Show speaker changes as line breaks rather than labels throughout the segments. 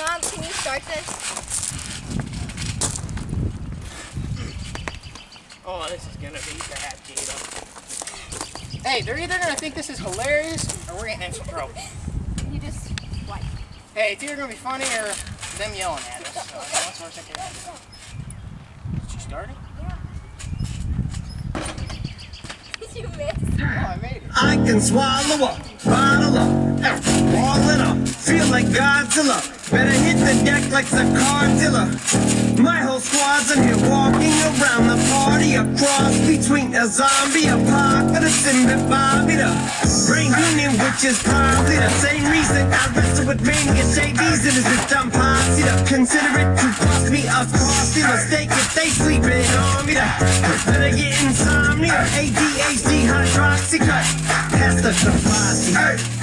Mom, can you start this?
Oh, this is gonna be bad, Gita. Hey, they're either gonna think this is hilarious or we're getting in some trouble.
You just wipe.
Hey, it's either gonna be funny or them yelling at us. So, what's the worst that can happen? Did you start it?
You missed.
Oh, I made it.
I can swallow up, bottle up, ball it up, feel like Godzilla. Better hit the deck like the Cardilla. My whole squad's in here walking around the party. A cross between a zombie apocalypse and the Bobby the brain union, which is probably the same reason I wrestle with mania shades and is this dumb posse to consider it to cost me a costly mistake if they sleeping on me. Then I get insomnia, ADHD, hydroxy cut, past the capacity.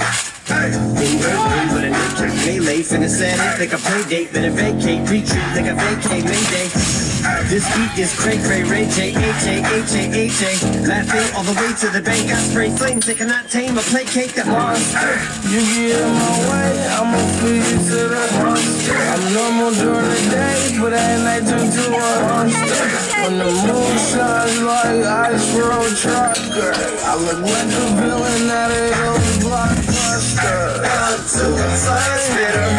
With a naked melee, finna set it like a play date, better vacate, retreat like a vacate, mayday. This beat is cray, Ray J, H-A, laughing all the way to the bank. I spray flames, they cannot tame or placate the monster.
You get in my way, I'ma feed you to the monster. I'm normal during the day, but at night turn to a monster. When the moon shines like ice road trucker, I look like the villain out of those blockbusters.
To a fire spitter,